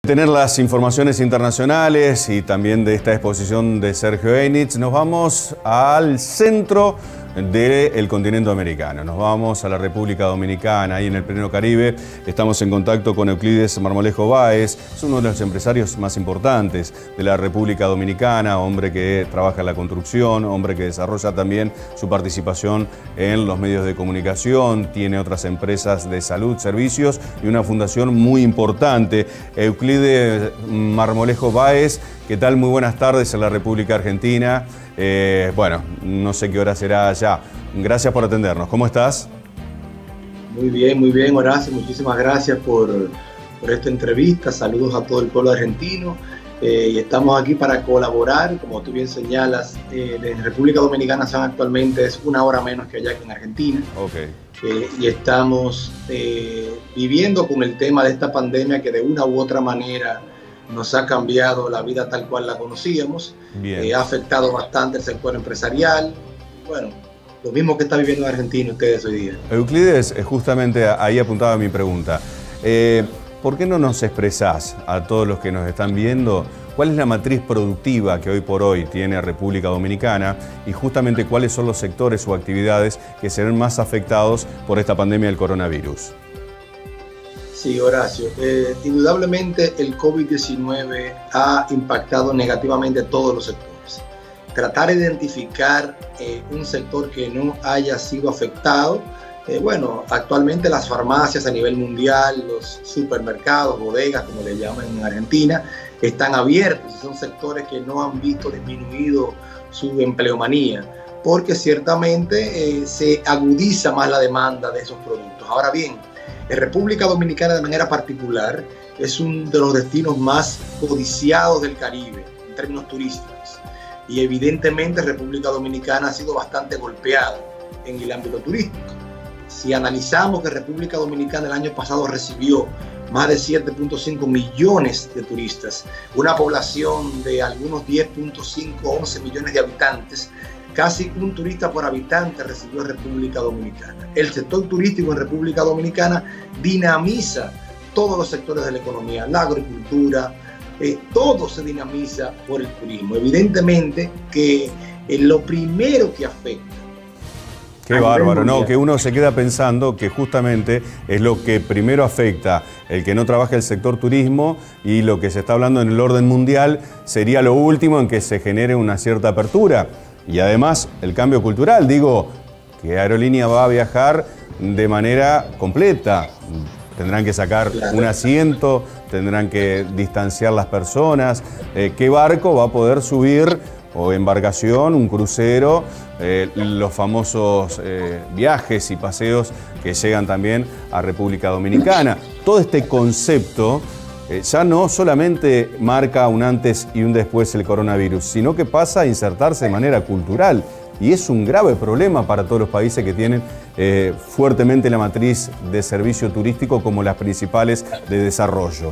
Tener las informaciones internacionales y también de esta exposición de Sergio Einitz, nos vamos al centro del continente americano. Nos vamos a la República Dominicana, ahí en el Pleno Caribe. Estamos en contacto con Euclides Marmolejo Báez, es uno de los empresarios más importantes de la República Dominicana, hombre que trabaja en la construcción, hombre que desarrolla también su participación en los medios de comunicación, tiene otras empresas de salud, servicios y una fundación muy importante. Euclides Marmolejo Báez, ¿qué tal? Muy buenas tardes en la República Argentina. Bueno, no sé qué hora será allá. Gracias por atendernos. ¿Cómo estás? Muy bien, Horacio. Muchísimas gracias por esta entrevista. Saludos a todo el pueblo argentino. Y estamos aquí para colaborar, como tú bien señalas. En República Dominicana actualmente es una hora menos que allá que en Argentina. Okay. Y estamos viviendo con el tema de esta pandemia que de una u otra manera nos ha cambiado la vida tal cual la conocíamos. Ha afectado bastante el sector empresarial. Bueno, lo mismo que está viviendo en Argentina ustedes hoy día. Euclides, justamente ahí apuntaba mi pregunta. ¿Por qué no nos expresás a todos los que nos están viendo cuál es la matriz productiva que hoy por hoy tiene República Dominicana y justamente cuáles son los sectores o actividades que serán más afectados por esta pandemia del coronavirus? Sí, Horacio. Indudablemente el COVID-19 ha impactado negativamente a todos los sectores. Tratar de identificar un sector que no haya sido afectado, bueno, actualmente las farmacias a nivel mundial, los supermercados, bodegas, como le llaman en Argentina, están abiertos y son sectores que no han visto disminuido su empleomanía, porque ciertamente se agudiza más la demanda de esos productos. Ahora bien, en República Dominicana de manera particular es uno de los destinos más codiciados del Caribe en términos turísticos y evidentemente República Dominicana ha sido bastante golpeada en el ámbito turístico. Si analizamos que República Dominicana el año pasado recibió más de 7.5 millones de turistas, una población de algunos 10.5 o 11 millones de habitantes, casi un turista por habitante recibió República Dominicana. El sector turístico en República Dominicana dinamiza todos los sectores de la economía, la agricultura, todo se dinamiza por el turismo. Evidentemente que lo primero que afecta. Qué bárbaro, ¿no? Que uno se queda pensando que justamente es lo que primero afecta el que no trabaja el sector turismo y lo que se está hablando en el orden mundial sería lo último en que se genere una cierta apertura. Y además el cambio cultural, digo, que Aerolínea va a viajar de manera completa. Tendrán que sacar un asiento, tendrán que distanciar las personas. ¿Qué barco va a poder subir? O embarcación, un crucero, los famosos viajes y paseos que llegan también a República Dominicana. Todo este concepto ya no solamente marca un antes y un después el coronavirus, sino que pasa a insertarse de manera cultural. Y es un grave problema para todos los países que tienen fuertemente la matriz de servicio turístico como las principales de desarrollo.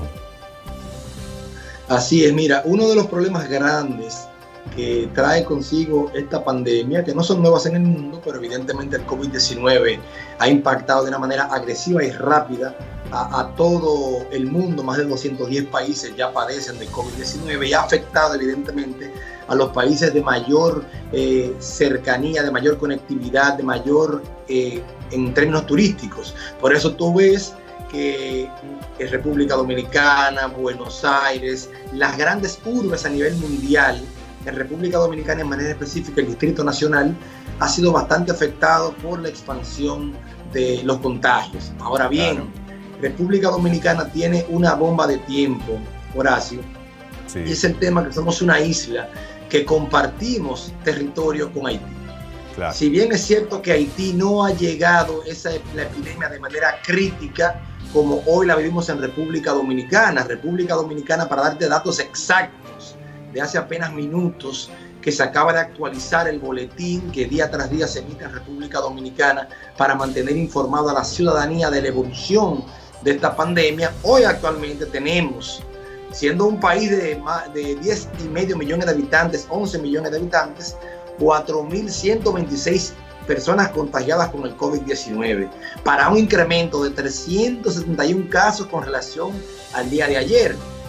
Así es, mira, uno de los problemas grandes que trae consigo esta pandemia, que no son nuevas en el mundo, pero evidentemente el COVID-19 ha impactado de una manera agresiva y rápida a todo el mundo. Más de 210 países ya padecen de COVID-19 y ha afectado evidentemente a los países de mayor cercanía, de mayor conectividad, de mayor en términos turísticos. Por eso tú ves que República Dominicana, Buenos Aires, las grandes urbes a nivel mundial, en República Dominicana en manera específica el Distrito Nacional ha sido bastante afectado por la expansión de los contagios. Ahora bien, República Dominicana tiene una bomba de tiempo, Horacio, y es el tema que somos una isla que compartimos territorio con Haití. Claro. Si bien es cierto que Haití no ha llegado la epidemia de manera crítica como hoy la vivimos en República Dominicana. República Dominicana, para darte datos exactos, de hace apenas minutos que se acaba de actualizar el boletín que día tras día se emite en República Dominicana para mantener informada a la ciudadanía de la evolución de esta pandemia. Hoy actualmente tenemos, siendo un país de 10,5 millones de habitantes, 11 millones de habitantes, 4.126 personas contagiadas con el COVID-19, para un incremento de 371 casos con relación al día de ayer.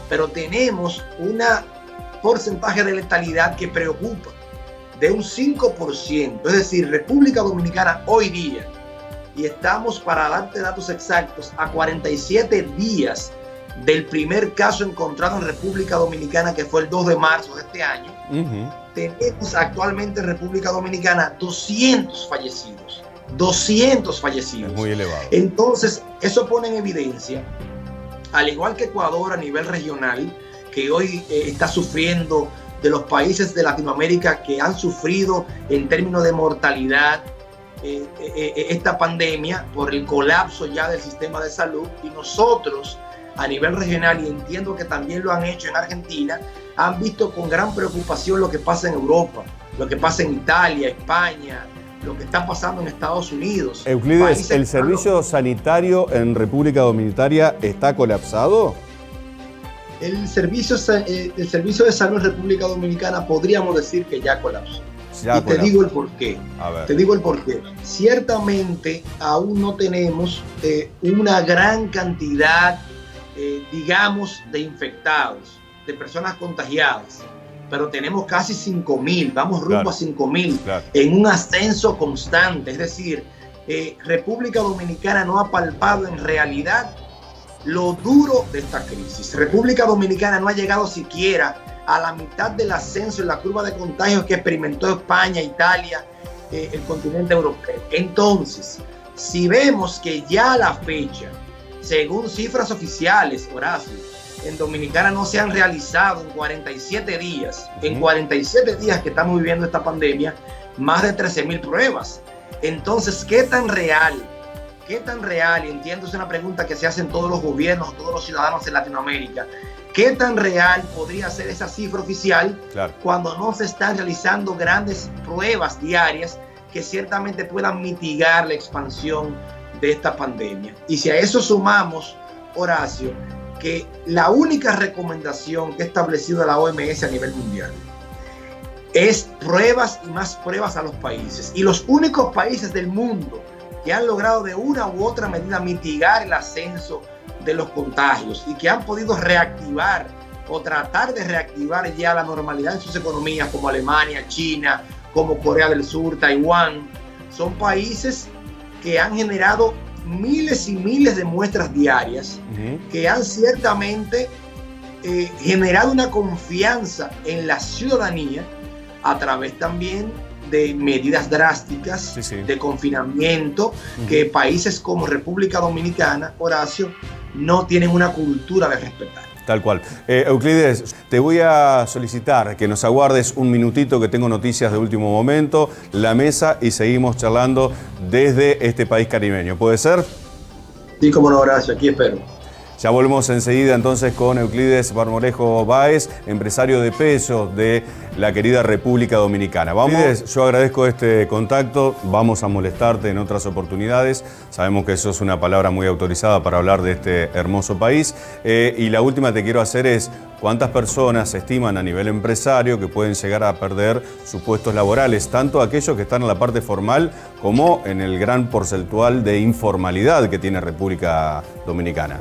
pero tenemos un porcentaje de letalidad que preocupa, de un 5%. Es decir, República Dominicana hoy día, y estamos, para darte datos exactos, a 47 días del primer caso encontrado en República Dominicana, que fue el 2 de marzo de este año. Tenemos actualmente en República Dominicana 200 fallecidos. 200 fallecidos. Es muy elevado. Entonces, eso pone en evidencia, al igual que Ecuador a nivel regional, que hoy está sufriendo, de los países de Latinoamérica que han sufrido en términos de mortalidad esta pandemia por el colapso ya del sistema de salud, y nosotros a nivel regional, y entiendo que también lo han hecho en Argentina, han visto con gran preocupación lo que pasa en Europa, lo que pasa en Italia, España, lo que está pasando en Estados Unidos. Euclides, ¿el servicio sanitario en República Dominicana está colapsado? El servicio de salud en República Dominicana podríamos decir que ya colapsó. Te digo el porqué. Te digo el porqué. Ciertamente aún no tenemos una gran cantidad, digamos, de infectados, de personas contagiadas, pero tenemos casi 5.000, vamos rumbo a 5.000, en un ascenso constante. Es decir, República Dominicana no ha palpado en realidad lo duro de esta crisis. República Dominicana no ha llegado siquiera a la mitad del ascenso en la curva de contagios que experimentó España, Italia, el continente europeo. Entonces, si vemos que ya a la fecha, según cifras oficiales, Horacio, en Dominicana no se han realizado en 47 días, en 47 días que estamos viviendo esta pandemia, más de 13.000 pruebas. Entonces, ¿qué tan real? ¿Qué tan real? Y entiendo, es una pregunta que se hacen todos los gobiernos, todos los ciudadanos en Latinoamérica. ¿Qué tan real podría ser esa cifra oficial cuando no se están realizando grandes pruebas diarias que ciertamente puedan mitigar la expansión de esta pandemia? Y si a eso sumamos, Horacio, que la única recomendación que ha establecido la OMS a nivel mundial es pruebas y más pruebas a los países. Y los únicos países del mundo que han logrado de una u otra medida mitigar el ascenso de los contagios y que han podido reactivar o tratar de reactivar ya la normalidad en sus economías, como Alemania, China, como Corea del Sur, Taiwán, son países que han generado miles y miles de muestras diarias, que han ciertamente generado una confianza en la ciudadanía a través también de medidas drásticas, de confinamiento, que países como República Dominicana, Horacio, no tienen una cultura de respetar. Tal cual. Euclides, te voy a solicitar que nos aguardes un minutito, que tengo noticias de último momento, la mesa, y seguimos charlando desde este país caribeño. ¿Puede ser? Sí, como no, Horacio, aquí espero. Ya volvemos enseguida entonces con Euclides Marmolejo Báez, empresario de peso de la querida República Dominicana. Euclides, yo agradezco este contacto, vamos a molestarte en otras oportunidades. Sabemos que eso es una palabra muy autorizada para hablar de este hermoso país. Y la última te quiero hacer es, ¿cuántas personas se estiman a nivel empresario que pueden llegar a perder sus puestos laborales? Tanto aquellos que están en la parte formal como en el gran porcentual de informalidad que tiene República Dominicana.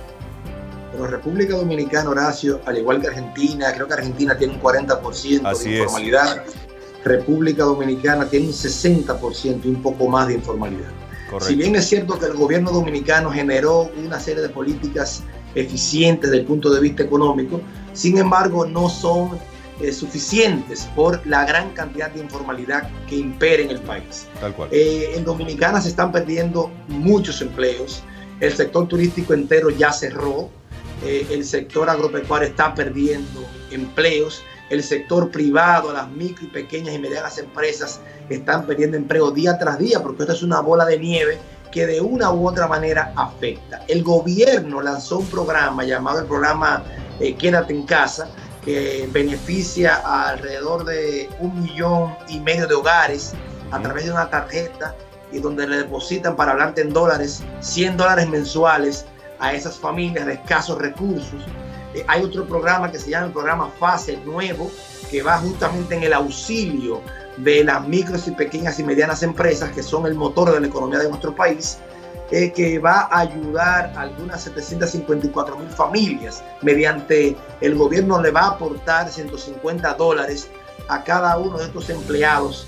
Pero República Dominicana, Horacio, al igual que Argentina, creo que Argentina tiene un 40% de informalidad. República Dominicana tiene un 60% y un poco más de informalidad. Correcto. Si bien es cierto que el gobierno dominicano generó una serie de políticas eficientes desde el punto de vista económico, sin embargo no son suficientes por la gran cantidad de informalidad que impera en el país. Tal cual. En Dominicana se están perdiendo muchos empleos, el sector turístico entero ya cerró, el sector agropecuario está perdiendo empleos, el sector privado, las micro y pequeñas y medianas empresas están perdiendo empleo día tras día, porque esto es una bola de nieve que de una u otra manera afecta. El gobierno lanzó un programa llamado el programa Quédate en Casa, que beneficia a alrededor de 1,5 millones de hogares a través de una tarjeta, y donde le depositan, para hablarte en dólares, $100 mensuales a esas familias de escasos recursos. Hay otro programa que se llama el programa FASE Nuevo, que va justamente en el auxilio de las micros y pequeñas y medianas empresas, que son el motor de la economía de nuestro país. que va a ayudar a algunas 754,000 familias. Mediante el gobierno le va a aportar $150 a cada uno de estos empleados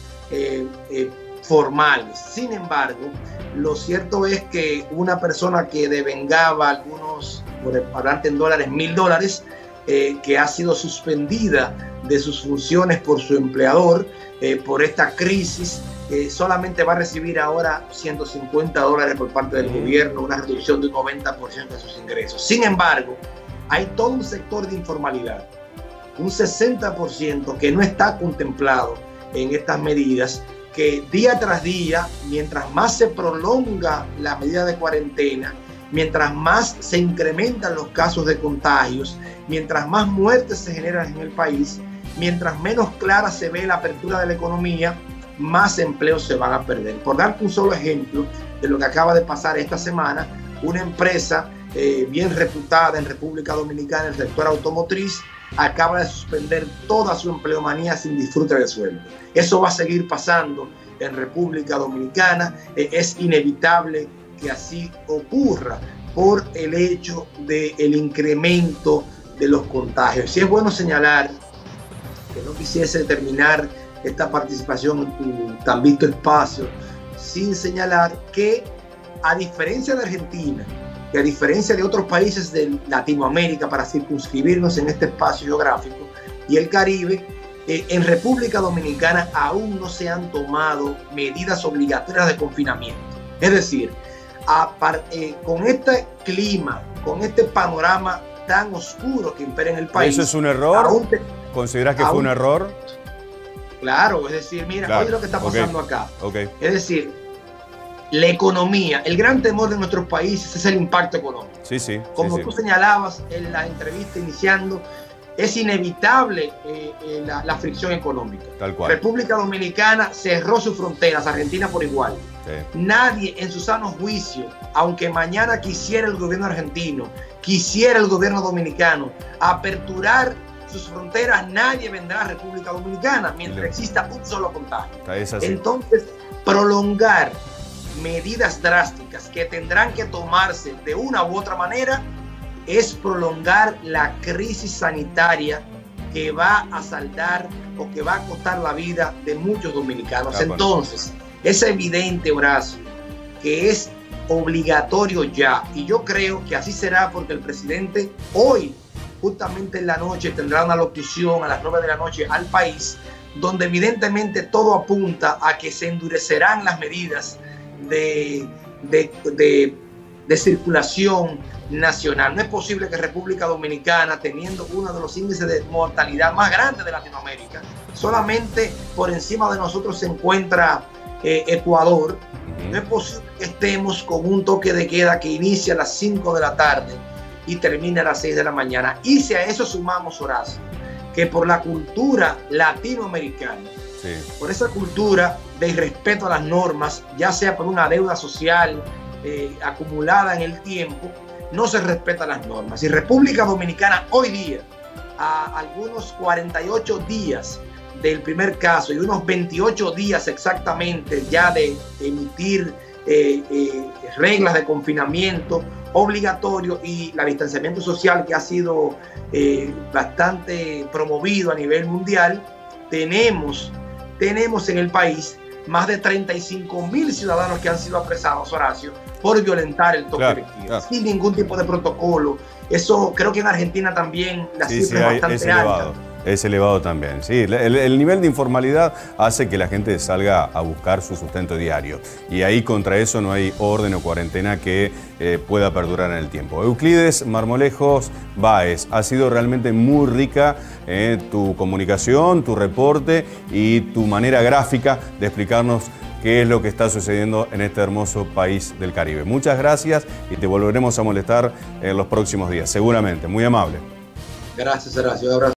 formales. Sin embargo, lo cierto es que una persona que devengaba algunos, por hablarte en dólares, $1,000, que ha sido suspendida de sus funciones por su empleador por esta crisis, solamente va a recibir ahora $150 por parte del gobierno, una reducción de un 90% de sus ingresos. Sin embargo, hay todo un sector de informalidad, un 60% que no está contemplado en estas medidas, que día tras día, mientras más se prolonga la medida de cuarentena, mientras más se incrementan los casos de contagios, mientras más muertes se generan en el país, mientras menos clara se ve la apertura de la economía, más empleos se van a perder. Por darte un solo ejemplo de lo que acaba de pasar esta semana, una empresa bien reputada en República Dominicana, el sector automotriz, acaba de suspender toda su empleomanía sin disfrute de sueldo. Eso va a seguir pasando en República Dominicana. Es inevitable que así ocurra por el hecho del incremento de los contagios. Y es bueno señalar, que no quisiese terminar esta participación en tu tan visto espacio sin señalar que, a diferencia de Argentina, que a diferencia de otros países de Latinoamérica, para circunscribirnos en este espacio geográfico, y el Caribe, en República Dominicana aún no se han tomado medidas obligatorias de confinamiento. Es decir, con este clima, con este panorama tan oscuro que impera en el país. ¿Eso es un error? ¿Consideras que fue un error? Claro, es decir, mira, claro, oye lo que está pasando acá. Okay. Es decir, la economía, el gran temor de nuestros países es el impacto económico. Sí. Como tú señalabas en la entrevista iniciando, es inevitable la fricción económica. Tal cual. República Dominicana cerró sus fronteras, Argentina por igual. Sí. Nadie en su sano juicio, aunque mañana quisiera el gobierno argentino, quisiera el gobierno dominicano aperturar sus fronteras, nadie vendrá a República Dominicana mientras exista un solo contagio. Entonces, prolongar medidas drásticas que tendrán que tomarse de una u otra manera es prolongar la crisis sanitaria que va a saldar o que va a costar la vida de muchos dominicanos. Entonces, es evidente, Horacio, que es obligatorio ya, y yo creo que así será, porque el presidente hoy, justamente en la noche, tendrá una locución a las 9 de la noche al país, donde evidentemente todo apunta a que se endurecerán las medidas de circulación nacional. No es posible que República Dominicana, teniendo uno de los índices de mortalidad más grandes de Latinoamérica, solamente por encima de nosotros se encuentra Ecuador. No es posible que estemos con un toque de queda que inicia a las 5 de la tarde y termina a las 6 de la mañana. Y si a eso sumamos, Horacio, que por la cultura latinoamericana, por esa cultura de irrespeto a las normas, ya sea por una deuda social acumulada en el tiempo, no se respetan las normas. Y República Dominicana hoy día, a algunos 48 días del primer caso y unos 28 días exactamente ya de emitir reglas de confinamiento obligatorio y el distanciamiento social, que ha sido bastante promovido a nivel mundial, tenemos en el país más de 35,000 ciudadanos que han sido apresados, Horacio, por violentar el toque de queda, sin ningún tipo de protocolo. Eso creo que en Argentina también la cifra es bastante alta. Es elevado también, sí. El nivel de informalidad hace que la gente salga a buscar su sustento diario. Y ahí contra eso no hay orden o cuarentena que pueda perdurar en el tiempo. Euclides Marmolejos Báez, ha sido realmente muy rica tu comunicación, tu reporte y tu manera gráfica de explicarnos qué es lo que está sucediendo en este hermoso país del Caribe. Muchas gracias y te volveremos a molestar en los próximos días, seguramente. Muy amable. Gracias, Horacio.